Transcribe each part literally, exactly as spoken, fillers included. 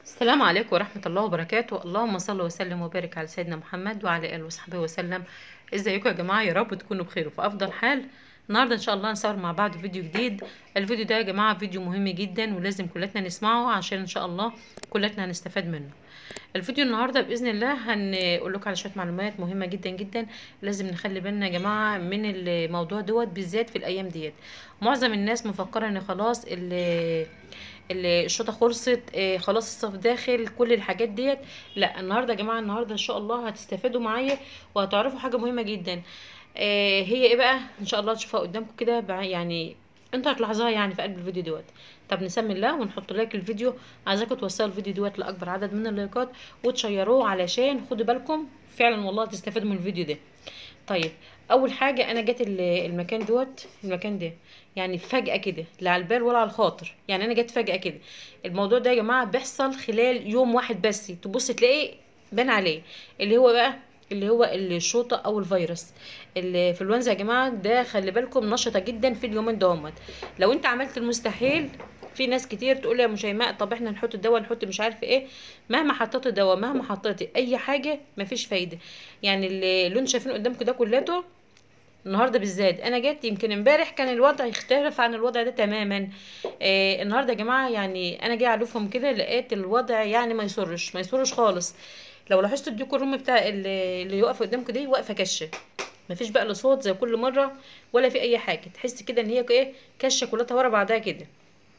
السلام عليكم ورحمة الله وبركاته. اللهم صل وسلم وبارك على سيدنا محمد وعلى آله وصحبه وسلم. ازيكم يا جماعة؟ يا رب تكونوا بخير وفي أفضل حال. النهاردة إن شاء الله نصور مع بعض فيديو جديد. الفيديو ده يا جماعة فيديو مهم جدا ولازم كلنا نسمعه عشان إن شاء الله كلنا هنستفاد منه. الفيديو النهارده باذن الله هنقول لكم على شويه معلومات مهمه جدا جدا. لازم نخلي بالنا يا جماعه من الموضوع دوت بالذات في الايام ديت. معظم الناس مفكره ان خلاص ال الشوطه خلصت، آه خلاص الصيف داخل، كل الحاجات ديت. لا، النهارده يا جماعه النهارده ان شاء الله هتستفادوا معايا وهتعرفوا حاجه مهمه جدا. آه هي ايه بقى؟ ان شاء الله تشوفوها قدامكم كده يعني انتوا هتلاحظوها يعني في قلب الفيديو دوت. طب نسمي الله ونحط لايك الفيديو. عايزاكم توصلوا الفيديو دوت لاكبر عدد من اللايكات وتشيروه علشان خدوا بالكم فعلا والله تستفادوا من الفيديو ده. طيب، اول حاجه انا جيت المكان دوت المكان ده يعني فجاه كده، لا على البال ولا على الخاطر، يعني انا جيت فجاه كده. الموضوع ده يا جماعه بيحصل خلال يوم واحد بس، تبص تلاقيه بان عليه اللي هو بقى اللي هو الشوطه او الفيروس الانفلونزا. يا جماعه ده خلي بالكم نشطه جدا في اليومين دوت. لو انت عملت المستحيل، في ناس كتير تقول يا مشيماء طب احنا نحط الدواء نحط مش عارف ايه. مهما حطيت الدواء مهما حطيتي اي حاجه مفيش فايده. يعني اللي اللي انتوا شايفينه قدامكم ده كلته النهارده بالذات، انا جيت يمكن امبارح كان الوضع يختلف عن الوضع ده تماما. آه النهارده يا جماعه يعني انا جاي اعرفهم كده لقيت الوضع يعني ما يسرش ما يسرش خالص. لو لاحظتوا الديكور الرومي بتاع اللي, اللي يقف قدامكم دي واقفه كشه، مفيش بقى لا صوت زي كل مره ولا في اي حاجه، تحس كده ان هي ايه كشه كلها ورا بعضها كده.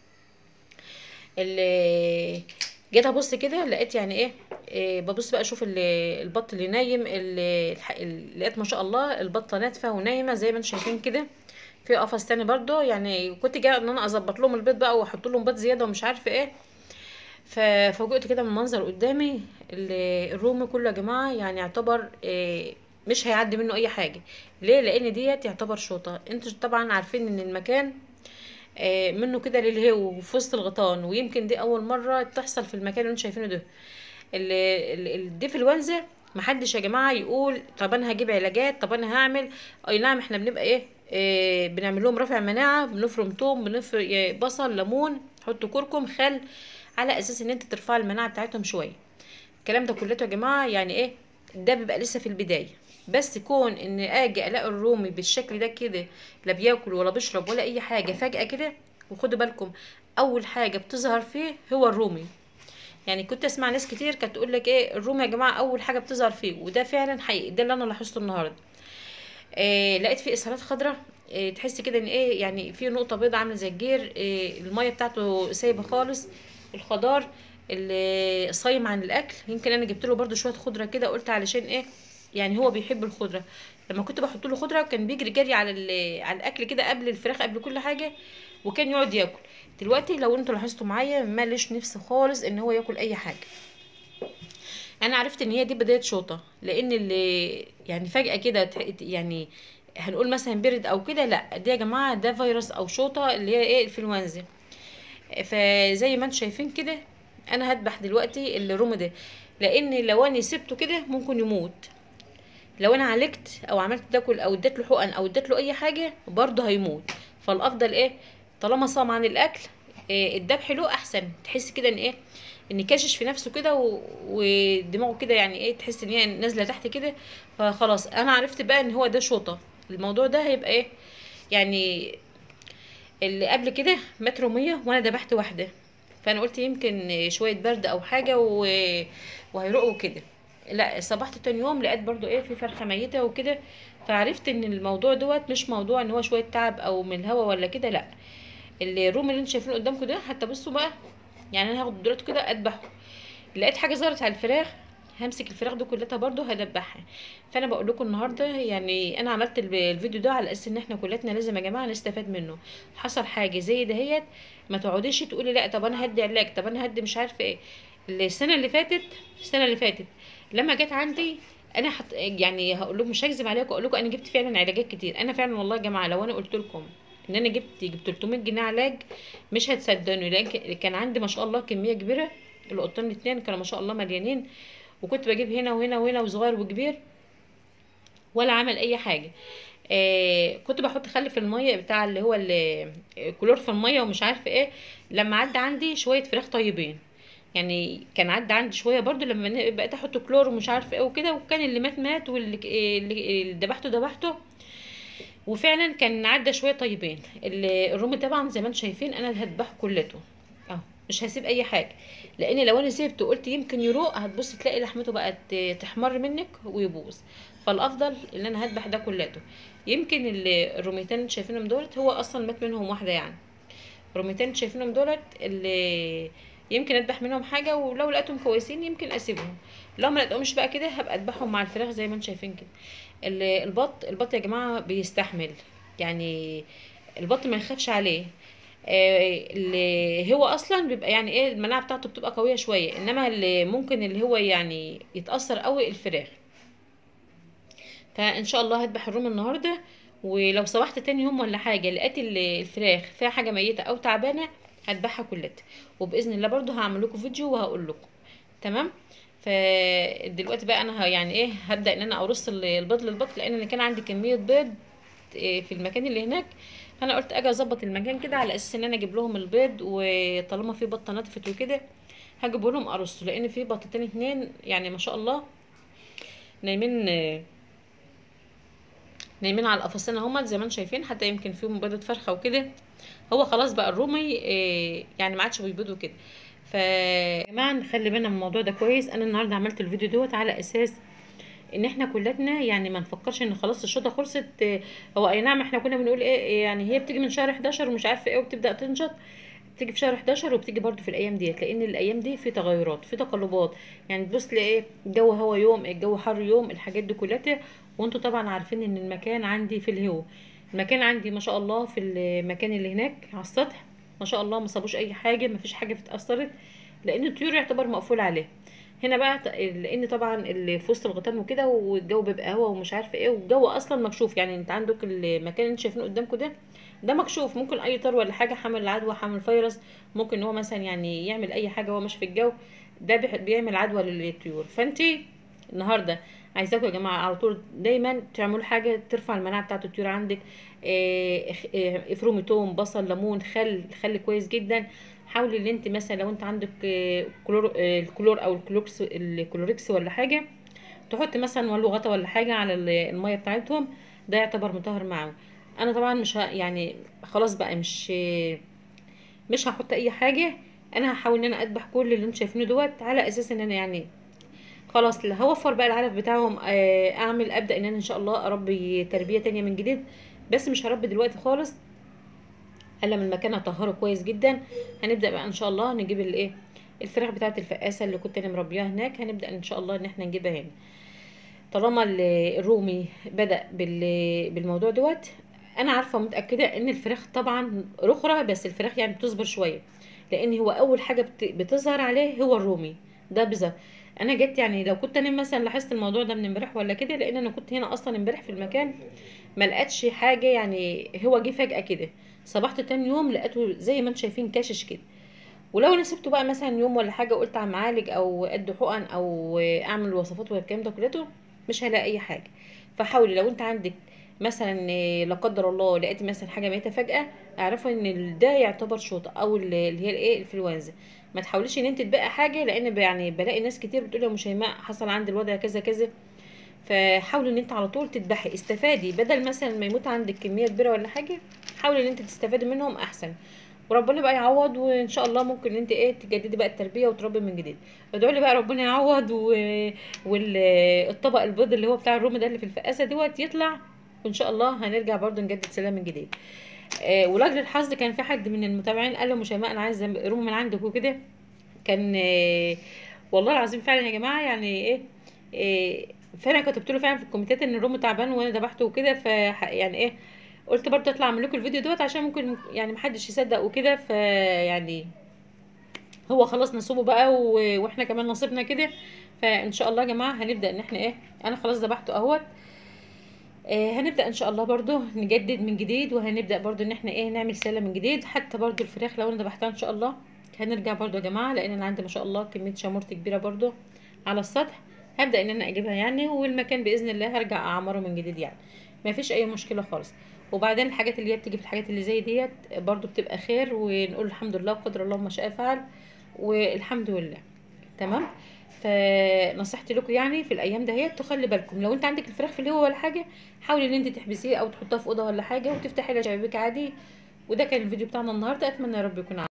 اللي جيت ابص كده لقيت يعني ايه, إيه ببص بقى اشوف البط اللي نايم، اللي لقيت ما شاء الله البطه ناتفه ونايمه زي ما انتم شايفين كده. في قفص تاني برضو، يعني كنت جايه ان انا اظبط لهم البيض بقى واحط لهم بيض زياده ومش عارفه ايه. ففوجئت كده من منظر قدامي الرومي كله يا جماعه، يعني يعتبر إيه مش هيعدي منه اي حاجه. ليه؟ لان ديت يعتبر شوطه. انتوا طبعا عارفين ان المكان آه منه كده للهو في وسط الغيطان، ويمكن دي اول مره تحصل في المكان اللي انتوا شايفينه ده. الدي في الونزه محدش يا جماعه يقول طب انا هجيب علاجات، طب انا هعمل. اي نعم احنا بنبقى ايه, إيه بنعمل لهم رافع مناعه، بنفرم توم، بنفرم بصل، ليمون، حط كركم، خل، على اساس ان انت ترفع المناعه بتاعتهم شويه. الكلام ده كلته يا جماعه يعني ايه ده بيبقى لسه في البدايه. بس كون ان اجي الاقي الرومي بالشكل ده كده، لا بياكل ولا بيشرب ولا اي حاجه فجاه كده. وخدوا بالكم اول حاجه بتظهر فيه هو الرومي. يعني كنت اسمع ناس كتير كانت تقول لك ايه الرومي يا جماعه اول حاجه بتظهر فيه، وده فعلا حقيقي، ده اللي انا لاحظته النهارده. آه لقيت فيه اسهالات خضراء، آه تحس كده ان ايه يعني في نقطه بيضاء عامله زي الجير، آه الميه بتاعته سايبه خالص، الخضار اللي صايم عن الاكل. يمكن انا جبت له برده شويه خضره كده، قلت علشان ايه يعني هو بيحب الخضره. لما كنت بحط له خضره كان بيجري جري على على الاكل كده قبل الفراخ قبل كل حاجه، وكان يقعد ياكل. دلوقتي لو انتوا لاحظتوا معايا ماليش نفس خالص ان هو ياكل اي حاجه. انا عرفت ان هي دي بدايه شوطه، لان اللي يعني فجاه كده يعني هنقول مثلا برد او كده، لا دي يا جماعه ده فيروس او شوطه اللي هي ايه الانفلونزا. فزي ما انتم شايفين كده انا هذبح دلوقتي الروم ده، لان لو انا سبته كده ممكن يموت. لو انا عالجت او عملت تاكل او اديت له حقن او اديت له اي حاجه برضه هيموت. فالافضل ايه طالما صام عن الاكل، إيه الذبح له احسن. تحس كده ان ايه ان كاشش في نفسه كده ودماغه كده يعني ايه تحس ان هي نازله تحت كده. فخلاص انا عرفت بقى ان هو ده شوطه. الموضوع ده هيبقى ايه يعني اللي قبل كده مات رومية وانا ذبحت واحده، فانا قلت يمكن شويه برد او حاجه و... وهيروقوا كده. لا صبحت تاني يوم لقيت برضو ايه في فرخه ميته وكده. فعرفت ان الموضوع دوت مش موضوع ان هو شويه تعب او من الهوا ولا كده، لا الروم اللي انتوا شايفينه قدامكم ده حتى بصوا بقى. يعني انا هاخد دلوقتي كده اذبحه، لقيت حاجه ظهرت على الفراخ همسك الفراخ دي كلها برضو هدبحها. فانا بقول لكم النهارده يعني انا عملت الفيديو ده على اساس ان احنا كلنا لازم يا جماعه نستفاد منه. حصل حاجه زي دهيت ما تقعديش تقولي لا طب انا هدي علاج طب انا هدي مش عارفه ايه. السنه اللي فاتت السنه اللي فاتت لما جت عندي انا حط يعني هقول لكم مش هكذب عليكم اقول لكم انا جبت فعلا علاجات كتير. انا فعلا والله يا جماعه لو انا قلت لكم ان انا جبت جبت ثلاثمية جنيه علاج مش هتصدقوني، لان كان عندي ما شاء الله كميه كبيره. القطان الاثنين كانوا ما شاء الله مليانين، وكنت بجيب هنا وهنا وهنا وصغير وكبير ولا عمل اي حاجه. آه كنت بحط خل في الميه بتاع اللي هو الكلور في الميه ومش عارفه ايه. لما عدى عندي شويه فراخ طيبين يعني كان عدى عندي شويه برضو لما ن- بقيت احط كلور ومش عارفه ايه وكده، وكان اللي مات مات واللي اللي اللي ذبحته ذبحته. وفعلا كان عدى شويه طيبين. ال- الرومي طبعا زي ما انتم شايفين انا هذبحه كلته اهو، مش هسيب اي حاجه، لان لو انا سيبته قلت يمكن يروق هتبص تلاقي لحمته بقت تحمر منك ويبوظ. فالافضل ان انا هذبح ده كلته. يمكن ال- الروميتين اللي شايفينهم دولت هو اصلا مات منهم واحده يعني. روميتين شايفينهم دولت اللي يمكن اذبح منهم حاجه، ولو لقيتهم كويسين يمكن اسيبهم. لو ما لقيتهمش بقى كده هبقى اذبحهم مع الفراخ زي ما انتم شايفين كده. ال- البط البط يا جماعه بيستحمل يعني. البط ما يخافش عليه. آه، اللي هو اصلا بيبقى يعني ايه المناعه بتاعته بتبقى قويه شويه، انما اللي ممكن اللي هو يعني يتاثر قوي الفراخ. فان شاء الله هذبح الروم النهارده. ولو صبحت تاني يوم ولا حاجه لقيت ال- الفراخ فيها حاجه ميته او تعبانه هذبحها كلها. وباذن الله برضو هعمل لكم فيديو وهقول لكم. تمام. فدلوقتي بقى انا ه- يعني ايه هبدا ان انا ارص ال- البيض للبط، لان انا كان عندي كميه بيض إيه في المكان اللي هناك. فانا قلت اجي اظبط المكان كده على اساس ان انا اجيب لهم البيض، وطالما في بطه نطفت وكده هجيب لهم ارصه، لان في بطتين اتنين يعني ما شاء الله نايمين نايمين على القفصين اهما زي ما انتم شايفين، حتى يمكن فيهم بيضة فرخة وكده. هو خلاص بقى الرومي إيه يعني ما عادش بيبيض وكده. فيا جماعه نخلي بالنا من الموضوع ده كويس. انا النهارده عملت الفيديو دوت على اساس ان احنا كلاتنا يعني ما نفكرش ان خلاص الشوطه خلصت. إيه، هو اي نعم احنا كنا بنقول ايه إيه يعني هي بتيجي من شهر حداشر ومش عارفه ايه وبتبدا تنشط. بتيجي في شهر حداشر وبتيجي برضو في الايام ديت، لان الايام دي في تغيرات في تقلبات. يعني تبص لايه الجو هوا يوم الجو حر يوم الحاجات دي كلها. وانتوا طبعا عارفين ان المكان عندي في الهوا. المكان عندي ما شاء الله في المكان اللي هناك على السطح ما شاء الله ما صابوش اي حاجه، ما فيش حاجه اتاثرت، لان الطيور يعتبر مقفول عليها. هنا بقى ط- لان طبعا اللي في وسط الغيطان وكده والجو بيبقى هوا ومش عارفه ايه والجو اصلا مكشوف. يعني انت عندك المكان اللي انت شايفينه قدامكم ده ده مكشوف، ممكن اي طار ولا حاجه حامل عدوى حامل فيروس ممكن ان هو مثلا يعني يعمل اي حاجه وهو ماشي في الجو. ده بيح- بيعمل عدوى للطيور. فانتي النهارده عايزاكم يا جماعه على طول دايما تعملوا حاجه ترفع المناعه بتاعه الطيور عندك. إيه، اخ- إيه، افرمي توم بصل ليمون خل خل كويس جدا. حاولي ان انت مثلا لو انت عندك إيه، كلور إيه، الكلور او الكلوكس الكلوريكس ولا حاجه، تحط مثلا ولو غطا ولا حاجه على ال- الميه بتاعتهم. ده يعتبر مطهر معاهم. انا طبعا مش ه... يعني خلاص بقى مش مش هحط اي حاجه. انا هحاول ان انا اذبح كل اللي انتم شايفينه دوت على اساس ان انا يعني خلاص لا هوفر بقى العلف بتاعهم. آه، اعمل ابدا ان انا ان شاء الله اربي تربيه تانية من جديد. بس مش هربي دلوقتي خالص الا من المكان اطهره كويس جدا. هنبدا بقى ان شاء الله نجيب الايه الفراخ بتاعه الفقاسه اللي كنت انا مربياها هناك. هنبدا ان شاء الله ان احنا نجيبها هنا. طالما ال- الرومي بدأ بال- بالموضوع دوت. انا عارفه متاكده ان الفراخ طبعا رخره، بس الفراخ يعني بتصبر شويه، لان هو اول حاجه بت- بتظهر عليه هو الرومي. ده بظهر. انا جيت يعني لو كنت انا مثلا لاحظت الموضوع ده من امبارح ولا كده، لان انا كنت هنا اصلا امبارح في المكان ما لقيتش حاجه. يعني هو جه فجاه كده. صبحت تاني يوم لقيته زي ما انتم شايفين كاشش كده. ولو انا سبته بقى مثلا يوم ولا حاجه قلت عم معالج او ادي حقن او اعمل وصفات والكلام ده كلته مش هلاقي اي حاجه. فحاولي لو انت عندك مثلا إيه، لا قدر الله لقيتي مثلا حاجه ميته فجاه، اعرفي ان ال- ده يعتبر شوطه او ال- اللي هي الايه الانفلونزا. ما تحاوليش ان انت تبقى حاجه، لان ب- يعني بلاقي ناس كتير بتقول يا شيماء حصل عندي الوضع كذا كذا. فحاولي ان انت على طول تذبحي استفادي، بدل مثلا ما يموت عندك كميه كبيره ولا حاجه حاولي ان انت تستفادي منهم احسن. وربنا بقى يعوض، وان شاء الله ممكن ان انت ايه تجددي بقى التربيه وتربي من جديد. ادعوا لي بقى ربنا يعوض و... والطبق البيض اللي هو بتاع الرومي ده اللي في الفقاسه دوت يطلع. وان شاء الله هنرجع برضو نجدد سلام من جديد. آه ولاجل الحظ كان في حد من المتابعين قال له مش شيماء انا عايز رومي من عندك وكده. كان آه والله العظيم فعلا يا جماعه يعني ايه, إيه فانا كتبت له فعلا في الكومنتات ان الرومي تعبان وانا ذبحته وكده. ف يعني ايه قلت برضه اطلع اعمل لكم الفيديو دوت عشان ممكن يعني محدش يصدق وكده. فيعني هو خلاص نصيبه بقى و... واحنا كمان نصيبنا كده. فان شاء الله يا جماعه هنبدا ان احنا ايه انا خلاص ذبحته اهوت. آه هنبدا ان شاء الله برضه نجدد من جديد، وهنبدا برضه ان احنا ايه نعمل سله من جديد. حتى برضه الفراخ لو انا ذبحتها ان شاء الله هنرجع برضه يا جماعه، لان انا عندي ما شاء الله كميه شامورت كبيره برضه على السطح. هبدا ان انا اجيبها يعني، والمكان باذن الله هرجع اعمره من جديد يعني. ما فيش اي مشكله خالص. وبعدين الحاجات اللي هي بتيجي في الحاجات اللي زي ديت برضو بتبقى خير، ونقول الحمد لله وقدر الله ما شاء فعل. والحمد لله. تمام. فنصيحتي لكم يعني في الايام دهيت تخلي بالكم، لو انت عندك الفراخ في الهواء ولا حاجه حاولي ان انت تحبسيه او تحطها في اوضه ولا حاجه وتفتحي لها شبابيك عادي. وده كان الفيديو بتاعنا النهارده، اتمنى يا رب يكون